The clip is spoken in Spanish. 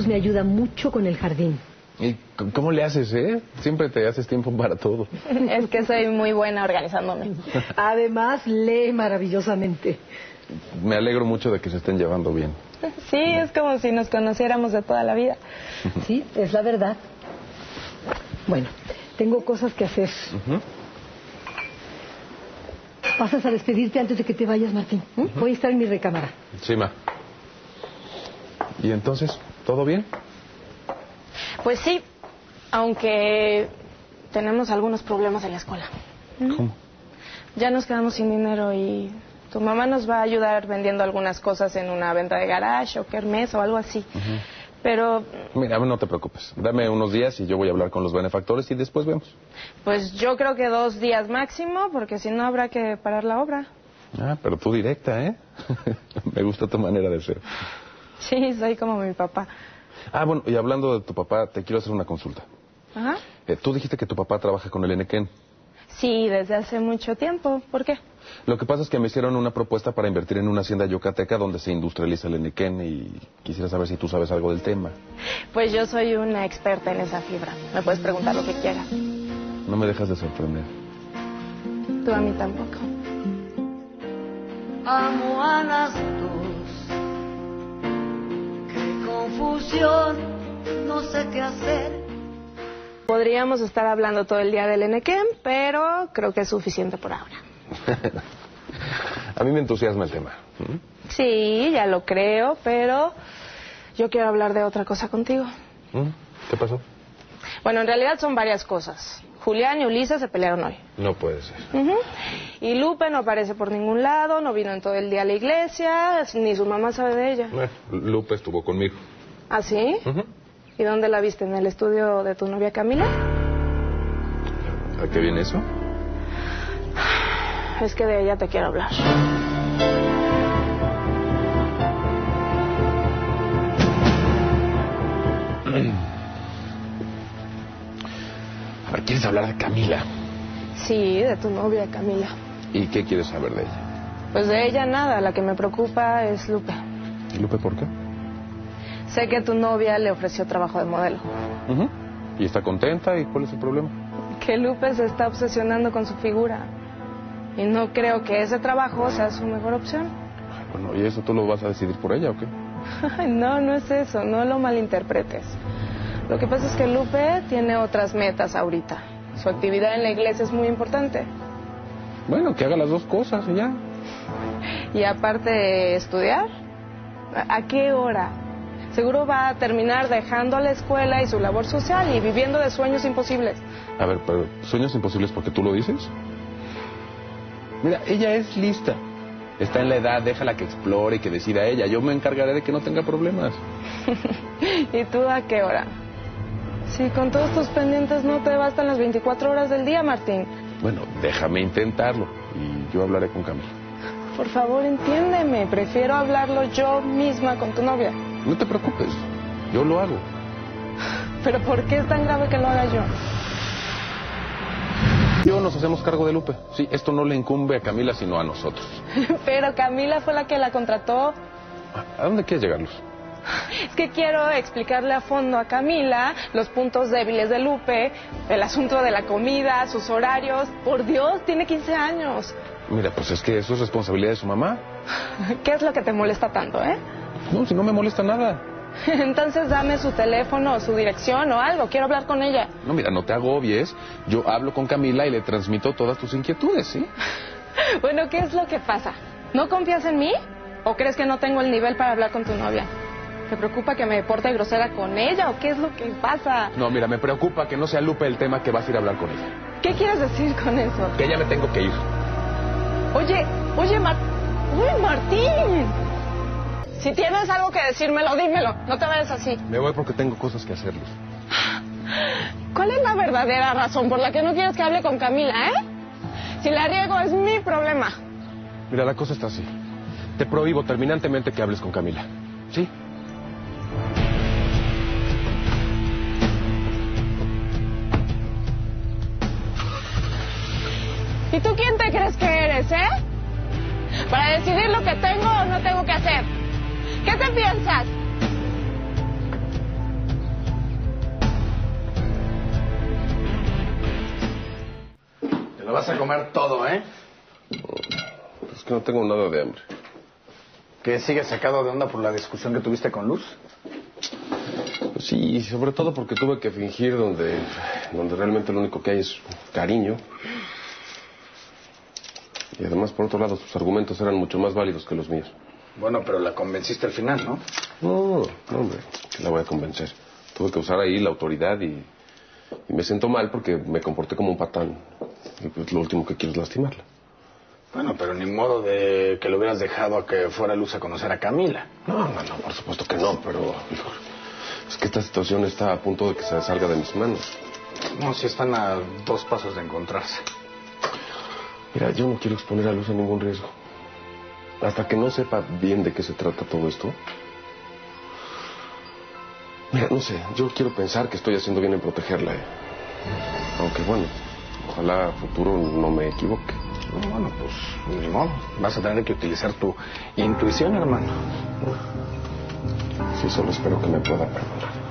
Jesús me ayuda mucho con el jardín. ¿Y cómo le haces, Siempre te haces tiempo para todo. Es que soy muy buena organizándome. Además, lee maravillosamente. Me alegro mucho de que se estén llevando bien. Sí, es como si nos conociéramos de toda la vida. Sí, es la verdad. Bueno, tengo cosas que hacer. ¿Pasas a despedirte antes de que te vayas, Martín? Voy a estar en mi recámara. Sí, ma. ¿Y entonces, todo bien? Pues sí, aunque tenemos algunos problemas en la escuela. ¿Cómo? Ya nos quedamos sin dinero y tu mamá nos va a ayudar vendiendo algunas cosas en una venta de garage o kermés o algo así. Pero... Mira, no te preocupes. Dame unos días y yo voy a hablar con los benefactores y después vemos. Pues yo creo que 2 días máximo, porque si no habrá que parar la obra. Ah, pero tú directa, Me gusta tu manera de ser. Sí, soy como mi papá. Ah, bueno, y hablando de tu papá, te quiero hacer una consulta. Ajá. Tú dijiste que tu papá trabaja con el Enequén. Sí, desde hace mucho tiempo. ¿Por qué? Lo que pasa es que me hicieron una propuesta para invertir en una hacienda yucateca donde se industrializa el Enequén y quisiera saber si tú sabes algo del tema. Pues yo soy una experta en esa fibra. Me puedes preguntar lo que quieras. No me dejas de sorprender. Tú a mí tampoco. Amo a las dos. Qué confusión, no sé qué hacer. Podríamos estar hablando todo el día del Enequén, pero creo que es suficiente por ahora. A mí me entusiasma el tema. Sí, ya lo creo, pero yo quiero hablar de otra cosa contigo. ¿Qué pasó? Bueno, en realidad son varias cosas. Julián y Ulises se pelearon hoy. No puede ser. Y Lupe no aparece por ningún lado, no vino en todo el día a la iglesia, ni su mamá sabe de ella. Bueno, Lupe estuvo conmigo. ¿Ah, sí? ¿Y dónde la viste? ¿En el estudio de tu novia Camila? ¿A qué viene eso? Es que de ella te quiero hablar. A ver, ¿quieres hablar de Camila? Sí, de tu novia Camila. ¿Y qué quieres saber de ella? Pues de ella nada, la que me preocupa es Lupe. ¿Y Lupe por qué? Sé que tu novia le ofreció trabajo de modelo. ¿Y está contenta? ¿Y cuál es el problema? Que Lupe se está obsesionando con su figura. Y no creo que ese trabajo sea su mejor opción. Bueno, ¿y eso tú lo vas a decidir por ella o qué? No, no es eso, no lo malinterpretes. Lo que pasa es que Lupe tiene otras metas ahorita. Su actividad en la iglesia es muy importante. Bueno, que haga las dos cosas y ya. Y aparte de estudiar, ¿a qué hora? Seguro va a terminar dejando la escuela y su labor social y viviendo de sueños imposibles. A ver, pero ¿sueños imposibles porque tú lo dices? Mira, ella es lista. Está en la edad, déjala que explore y que decida ella. Yo me encargaré de que no tenga problemas. ¿Y tú a qué hora? Si con todos tus pendientes no te bastan las 24 horas del día, Martín. Bueno, déjame intentarlo y yo hablaré con Camila. Por favor, entiéndeme. Prefiero hablarlo yo misma con tu novia. No te preocupes, yo lo hago. ¿Pero por qué es tan grave que lo haga yo? Yo nos hacemos cargo de Lupe. Sí, esto no le incumbe a Camila, sino a nosotros. Pero Camila fue la que la contrató. ¿A dónde quieres llegar, Luz? Es que quiero explicarle a fondo a Camila los puntos débiles de Lupe, el asunto de la comida, sus horarios. Por Dios, tiene 15 años. Mira, pues es que eso es responsabilidad de su mamá. ¿Qué es lo que te molesta tanto, No, si no me molesta nada. Entonces dame su teléfono o su dirección o algo, quiero hablar con ella. No, mira, no te agobies. Yo hablo con Camila y le transmito todas tus inquietudes, ¿sí? Bueno, ¿qué es lo que pasa? ¿No confías en mí? ¿O crees que no tengo el nivel para hablar con tu novia? ¿Te preocupa que me porte grosera con ella o qué es lo que pasa? No, mira, me preocupa que no sea Lupe el tema que vas a ir a hablar con ella. ¿Qué quieres decir con eso? Que ya me tengo que ir. Oye, Martín. Si tienes algo que decírmelo, dímelo. No te vayas así. Me voy porque tengo cosas que hacer, Luz. ¿Cuál es la verdadera razón por la que no quieres que hable con Camila, Si la riego es mi problema. Mira, la cosa está así. Te prohíbo terminantemente que hables con Camila. ¿Sí? ¿Y tú quién te crees que eres, Para decidir lo que tengo o no tengo que hacer. ¿Qué te piensas? vas a comer todo, ¿eh? Es que no tengo nada de hambre. ¿Que sigues sacado de onda por la discusión que tuviste con Luz? Pues sí, sobre todo porque tuve que fingir donde realmente lo único que hay es cariño. Y además, por otro lado, sus argumentos eran mucho más válidos que los míos. Bueno, pero la convenciste al final, ¿no? No, hombre, que la voy a convencer. Tuve que usar ahí la autoridad y me siento mal porque me comporté como un patán. Y pues lo último que quiero es lastimarla. Bueno, pero ni modo de que lo hubieras dejado a que fuera Luz a conocer a Camila. No, por supuesto que no, pero es que esta situación está a punto de que se salga de mis manos. No, si están a 2 pasos de encontrarse. Mira, yo no quiero exponer a Luz a ningún riesgo. Hasta que no sepa bien de qué se trata todo esto. Mira, no sé, yo quiero pensar que estoy haciendo bien en protegerla. Aunque bueno, ojalá a futuro no me equivoque. Bueno, pues ni modo. Vas a tener que utilizar tu intuición, hermano. Sí, solo espero que me pueda perdonar.